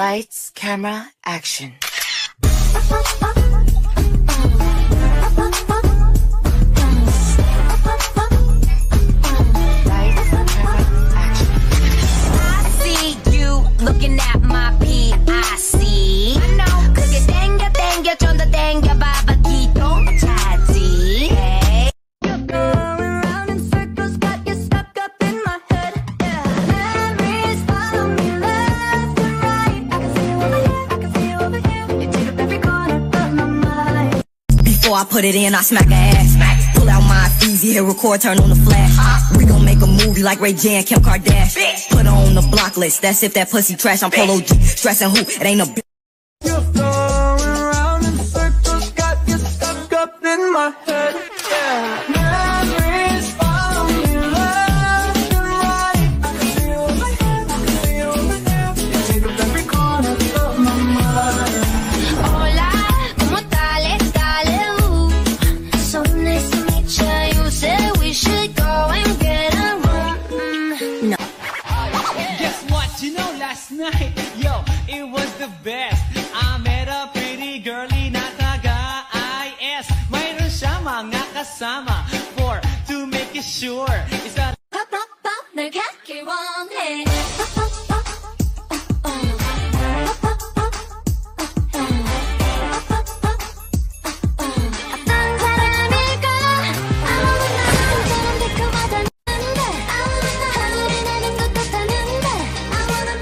Lights, camera, action. Looking at my PIC. I know, cause you tenga, chonda tenga, babakito, chatty. Hey. You're going round in circles, got you stuck up in my head. Yeah. Memories follow me left and right. I can see you over here, I can see you over here. You take up every corner of my mind. Before I put it in, I smack her ass. Pull out my easy, hit record, turn on the flash. We gon' make a movie like Ray J and Kim Kardashian. Put her on the block list, that's if that pussy trash. I'm Polo G, stressing who, it ain't a bitch. You're going round in circles, got you stuck up in my head. Yeah. Memories follow me left and right. I can see you over here, I can see you over here. You take up every corner of my mind. Hola, ¿cómo dale, so nice to meet you. You said we should go and get a room. No. Guess what? You know, last night, yo, it was the best. I met a pretty girlie na taga-IS. Mayroon siya mga kasama for to make it sure. Is that 널 갖길 원해. 어떤 사람일까? 아무도 나처럼 달콤하다는데 아무도 하늘이 나는 것 같다는데 I wanna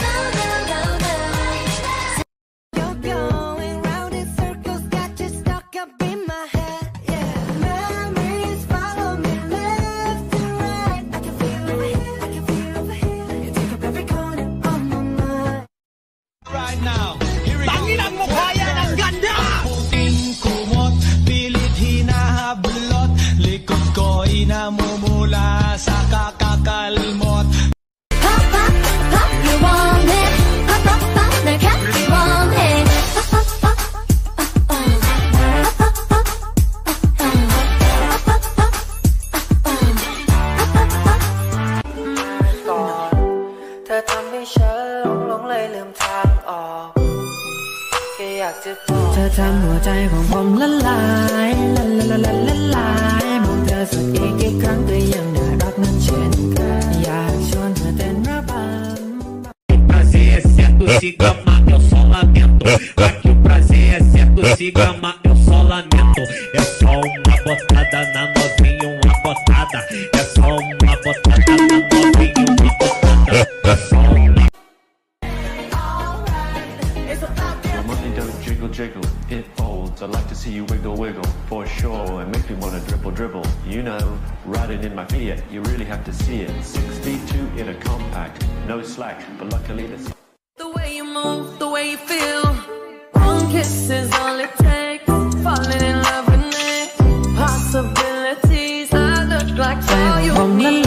know. You're going round in circles, got you stuck up in my head. Yeah. Memories follow me left and right. I can feel over here, I can feel over here. You take up every corner of my mind. right now? Here we go. Tanginang mo kaya ng ganda! Puting kumot, pilit hinahablot, likod ko inamumula sa kakakalmot. Pop, pop, pop, you want it. Pop, pop, pop, 널 갖길 원해. Pop, pop, pop, เธอทำให้ฉันหลงเลยลืมทางออกแค่อยากจะบอกเธอทำหัวใจของผมละลายละลายมองเธอสักกี่ครั้งก็ยังน่ารักนั้นเช่นเคยอยากชวนเธอเต้นระบำ Prazer é certo, se gama, eu só lamento. Aqui o prazer é certo, se gama, eu só lamento. É só uma botada na novinha, uma botada. É só uma botada na novinha, uma botada. É só uma. Your money don't jiggle jiggle, it folds. I'd like to see you wiggle wiggle, for sure. It makes me wanna dribble dribble. You know, riding in my Fiat, you really have to see it. 6'2" in a compact, no slack, but luckily The way you move, the way you feel. One kiss is all it takes. Falling in love with me. Possibilities. I look like all you need.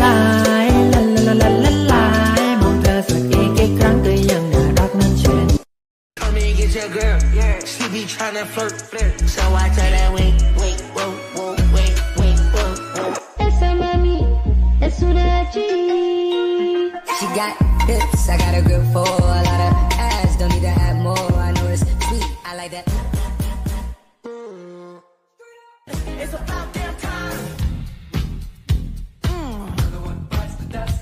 มองเธอสักกี่ครั้งก็ยังน่ารักนั้นเช่น Come here, get your girl. Yeah, she be tryna flirt. So I tell her, wait, whoa, whoa. Esa mami es una G. She got hips, I got a grip for a lot of ass. Don't need to have more. I know it's sweet, I like that. It's about damn time. Another one bites the dust.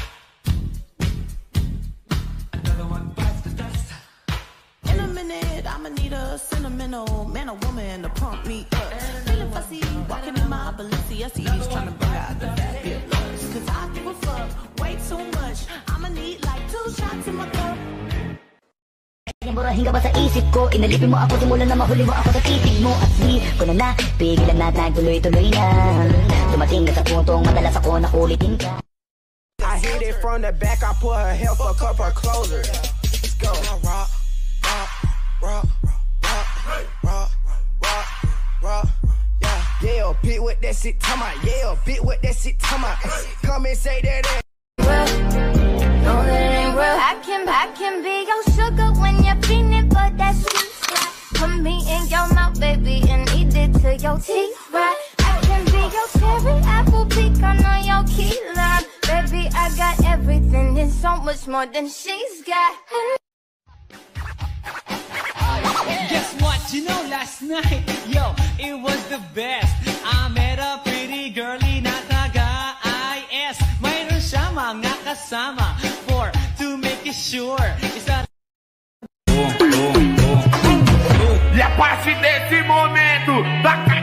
Another one bites the dust. In a minute, I'ma need a sentimental man or woman to pump me up. Feeling fussy, walking in my Balenciennes, trying to bring out the fabulous. Cause I give a fuck way too much. I'ma need like 2 shots in my cup. Murahin ka ba sa isip ko? Inalipin mo ako simula na mahuli mo ako sa titig mo. At di ko na napigilan na tuloy-tuloy na. Dumating ka sa puntong madalas ako nakulitin ka. I hit it from the back, I put her hair, fuck up her closer. Let's go. Rock. Yeah, bitch, what that shit talking about? Yeah, bitch, what that shit talking about? Come and say that. No, that ain't real. I can be your sugar when you're feeling for that sweet spot. Put me in your mouth, baby, and eat it till your teeth rot. I can be your cherry apple pecan on your key lime. Baby, I got everything and so much more than she's got. But you know, last night, yo, it was the best. I met a pretty girlie na taga-IS. Mayroon siya mga kasama to make it sure. E a partir desse momento,